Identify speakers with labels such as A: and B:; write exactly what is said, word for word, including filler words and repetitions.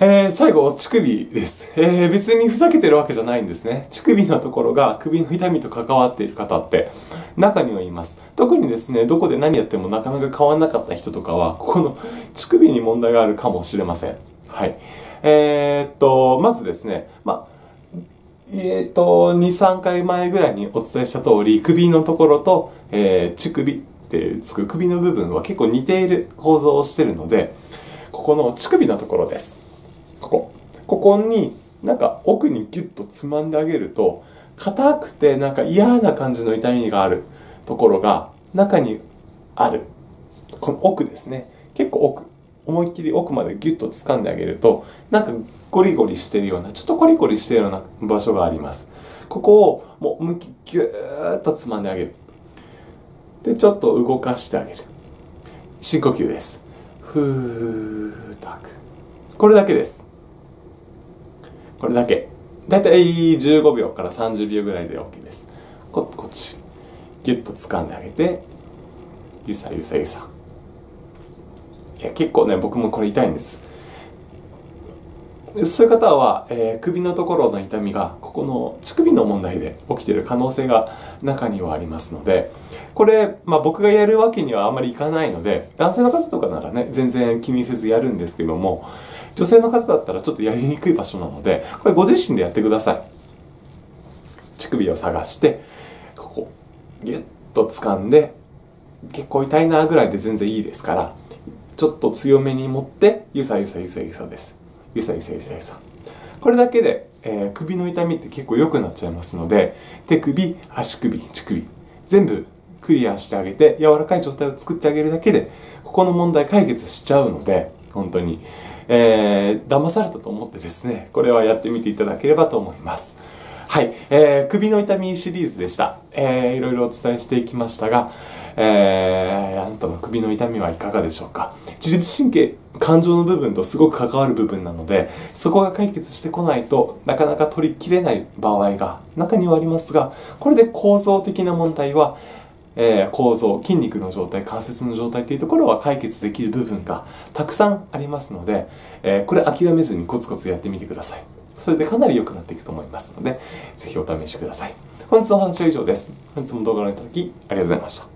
A: えー、最後、乳首です。えー、別にふざけてるわけじゃないんですね。乳首のところが首の痛みと関わっている方って中にはいます。特にですね、どこで何やってもなかなか変わんなかった人とかは、ここの乳首に問題があるかもしれません。はい。えー、っと、まずですね、まあ、えー、っと、に、さんかいまえぐらいにお伝えした通り、首のところと、えー、乳首ってつく首の部分は結構似ている構造をしているので、ここの乳首のところです。ここ。ここになんか奥にギュッとつまんであげると、硬くてなんか嫌な感じの痛みがあるところが中にある。この奥ですね。結構奥。思いっきり奥までギュッと掴んであげると、なんかゴリゴリしてるような、ちょっとコリコリしてるような場所があります。ここをもう思いっきりギューッとつまんであげる。で、ちょっと動かしてあげる。深呼吸です。ふーっと吐く。これだけです。これだけ。だいたいじゅうごびょうからさんじゅうびょうぐらいで OK です。こ、こっち。ギュッと掴んであげて、ゆさゆさゆさ。いや、結構ね、僕もこれ痛いんです。そういう方は、えー、首のところの痛みが、ここの乳首の問題で起きている可能性が中にはありますので、これ、まあ僕がやるわけにはあまりいかないので、男性の方とかならね、全然気にせずやるんですけども、女性の方だったらちょっとやりにくい場所なので、これご自身でやってください。乳首を探して、ここ、ギュッと掴んで、結構痛いなぐらいで全然いいですから、ちょっと強めに持って、ゆさゆさゆさゆさです。ゆさゆさゆさゆさ。これだけで、えー、首の痛みって結構良くなっちゃいますので、手首、足首、乳首、全部クリアしてあげて、柔らかい状態を作ってあげるだけで、ここの問題解決しちゃうので、本当に、えー、騙されたと思ってですね、これはやってみていただければと思います。はい、えー、首の痛みシリーズでした。えー、いろいろお伝えしていきましたが、えー、あなたの首の痛みはいかがでしょうか。自律神経、感情の部分とすごく関わる部分なので、そこが解決してこないとなかなか取りきれない場合が中にはありますが、これで構造的な問題は、えー、構造、筋肉の状態、関節の状態というところは解決できる部分がたくさんありますので、えー、これ諦めずにコツコツやってみてください。それでかなり良くなっていくと思いますので、ぜひお試しください。本日のお話は以上です。本日も動画をご覧いただきありがとうございました。